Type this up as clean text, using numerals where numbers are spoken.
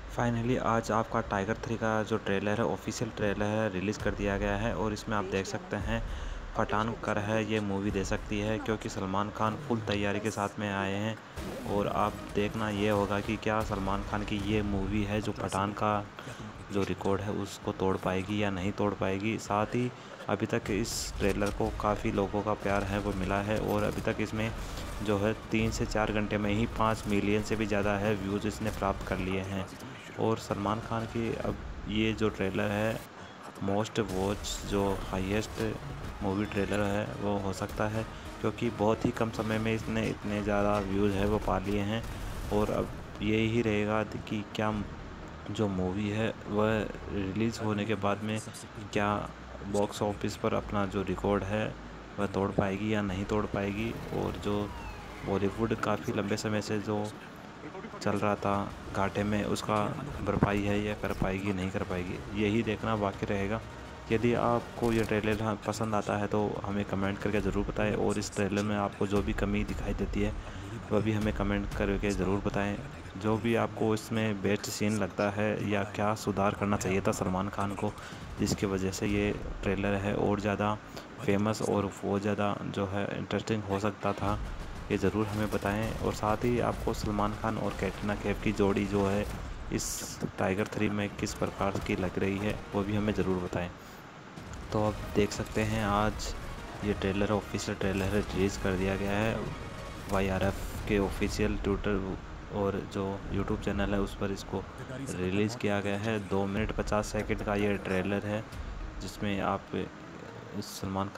Finally आज आपका tiger 3 का जो ट्रेलर है, ऑफिशियल ट्रेलर है, रिलीज़ कर दिया गया है। और इसमें आप देख सकते हैं पठान कर है ये मूवी दे सकती है, क्योंकि सलमान खान फुल तैयारी के साथ में आए हैं। और आप देखना ये होगा कि क्या सलमान खान की ये मूवी है जो पठान का जो रिकॉर्ड है उसको तोड़ पाएगी या नहीं तोड़ पाएगी। साथ ही अभी तक इस ट्रेलर को काफ़ी लोगों का प्यार है वो मिला है, और अभी तक इसमें जो है 3 से 4 घंटे में ही 5 मिलियन से भी ज़्यादा है व्यूज़ इसने प्राप्त कर लिए हैं। और सलमान खान की अब ये जो ट्रेलर है मोस्ट वॉच जो हाईएस्ट मूवी ट्रेलर है वो हो सकता है, क्योंकि बहुत ही कम समय में इसने इतने ज़्यादा व्यूज़ है वो पा लिए हैं। और अब यही रहेगा कि क्या जो मूवी है वह रिलीज़ होने के बाद में क्या बॉक्स ऑफिस पर अपना जो रिकॉर्ड है वह तोड़ पाएगी या नहीं तोड़ पाएगी। और जो बॉलीवुड काफ़ी लंबे समय से जो चल रहा था घाटे में, उसका भरपाई है या कर पाएगी नहीं कर पाएगी, यही देखना बाकी रहेगा। यदि आपको ये ट्रेलर पसंद आता है तो हमें कमेंट करके ज़रूर बताएं, और इस ट्रेलर में आपको जो भी कमी दिखाई देती है वह भी हमें कमेंट करके ज़रूर बताएं। जो भी आपको इसमें बेस्ट सीन लगता है या क्या सुधार करना चाहिए था सलमान खान को, जिसकी वजह से ये ट्रेलर है और ज़्यादा फेमस और बहुत ज़्यादा जो है इंटरेस्टिंग हो सकता था, ये ज़रूर हमें बताएं। और साथ ही आपको सलमान खान और कैटरीना कैफ की जोड़ी जो है इस टाइगर 3 में किस प्रकार की लग रही है वो भी हमें ज़रूर बताएं। तो आप देख सकते हैं आज ये ट्रेलर ऑफिशियल ट्रेलर रिलीज़ कर दिया गया है YRF के ऑफिशियल ट्विटर और जो यूट्यूब चैनल है उस पर इसको रिलीज़ किया गया है। 2 मिनट 50 सेकंड का ये ट्रेलर है, जिसमें आप सलमान